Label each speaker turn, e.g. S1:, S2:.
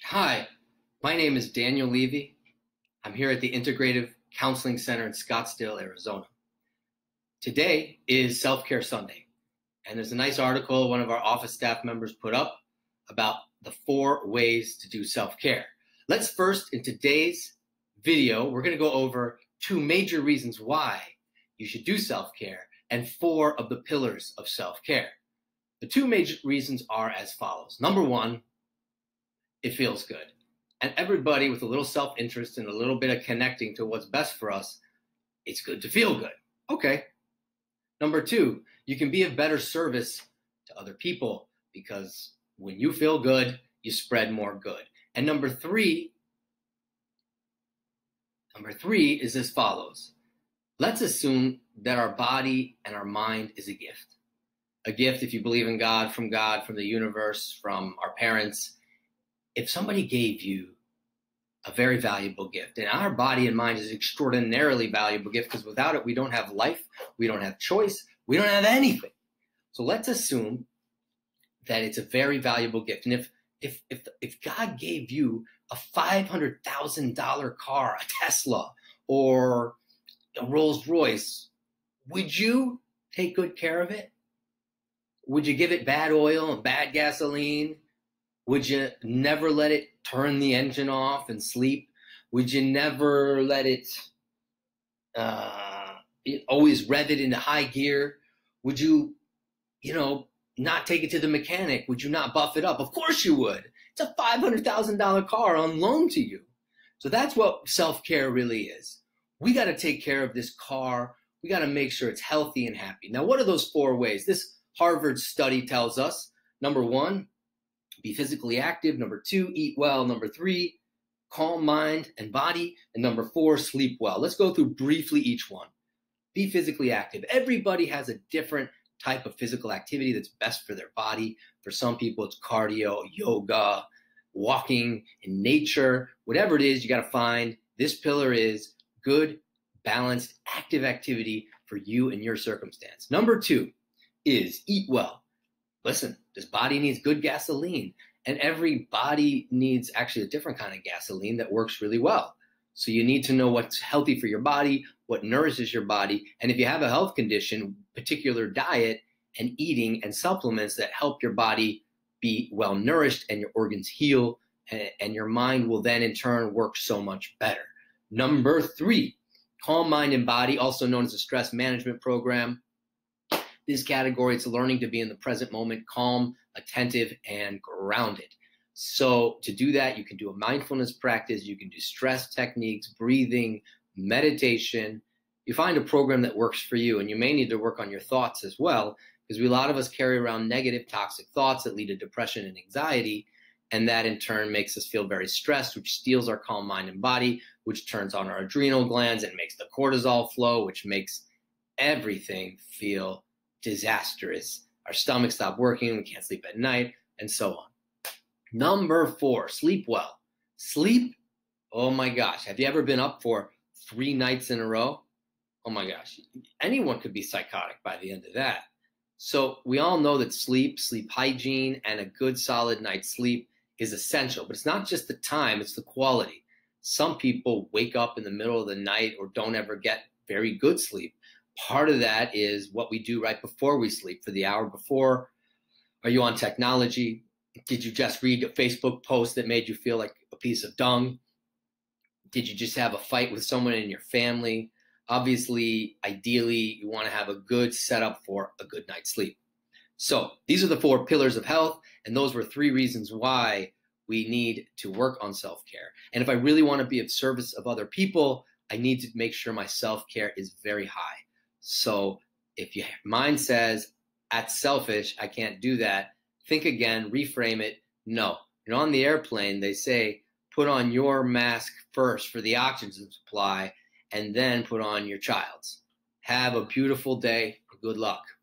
S1: Hi, my name is Daniel Levy. I'm here at the Integrative Counseling Center in Scottsdale, Arizona. Today is Self-Care Sunday, and there's a nice article one of our office staff members put up about the 4 ways to do self-care. Let's first, in today's video, we're going to go over 2 major reasons why you should do self-care and 4 of the pillars of self-care. The 2 major reasons are as follows. Number 1, it feels good. And everybody with a little self-interest and a little bit of connecting to what's best for us, it's good to feel good. Okay. Number 2, you can be of better service to other people because when you feel good, you spread more good. And number 3 is as follows. Let's assume that our body and our mind is a gift. A gift, if you believe in God, from the universe, from our parents. If somebody gave you a very valuable gift, and our body and mind is an extraordinarily valuable gift because without it, we don't have life, we don't have choice, we don't have anything. So let's assume that it's a very valuable gift. And if God gave you a $500,000 car, a Tesla, or a Rolls Royce, would you take good care of it? Would you give it bad oil and bad gasoline? Would you never let it turn the engine off and sleep? Would you never let it always rev it into high gear? Would you, not take it to the mechanic? Would you not buff it up? Of course you would. It's a $500,000 car on loan to you. So that's what self-care really is. We got to take care of this car. We got to make sure it's healthy and happy. Now, what are those 4 ways? This Harvard study tells us, number 1, be physically active. Number 2, eat well. Number 3, calm mind and body. And number 4, sleep well. Let's go through briefly each one. Be physically active. Everybody has a different type of physical activity that's best for their body. For some people, it's cardio, yoga, walking in nature. Whatever it is, you got to find this pillar is good, balanced, active activity for you and your circumstance. Number 2 is eat well. Listen, this body needs good gasoline, and every body needs actually a different kind of gasoline that works really well. So you need to know what's healthy for your body, what nourishes your body, and if you have a health condition, particular diet and eating and supplements that help your body be well nourished and your organs heal, and your mind will then in turn work so much better. Number 3, calm mind and body, also known as a stress management program. This category, it's learning to be in the present moment, calm, attentive, and grounded. So to do that, you can do a mindfulness practice, you can do stress techniques, breathing, meditation. You find a program that works for you, and you may need to work on your thoughts as well, because a lot of us carry around negative, toxic thoughts that lead to depression and anxiety, and that in turn makes us feel very stressed, which steals our calm mind and body, which turns on our adrenal glands and makes the cortisol flow, which makes everything feel disastrous. Our stomach stops working, we can't sleep at night, and so on. Number 4, sleep well. Sleep, oh my gosh, have you ever been up for 3 nights in a row? Oh my gosh, anyone could be psychotic by the end of that. So we all know that sleep hygiene, and a good solid night's sleep is essential, but it's not just the time, it's the quality. Some people wake up in the middle of the night or don't ever get very good sleep. Part of that is what we do right before we sleep. For the hour before, are you on technology? Did you just read a Facebook post that made you feel like a piece of dung? Did you just have a fight with someone in your family? Obviously, ideally, you want to have a good setup for a good night's sleep. So these are the 4 pillars of health, and those were 3 reasons why we need to work on self-care. And if I really want to be of service of other people, I need to make sure my self-care is very high. So if your mind says, that's selfish, I can't do that, think again, reframe it. No, you're on the airplane, they say, put on your mask first for the oxygen supply, and then put on your child's. Have a beautiful day. Good luck.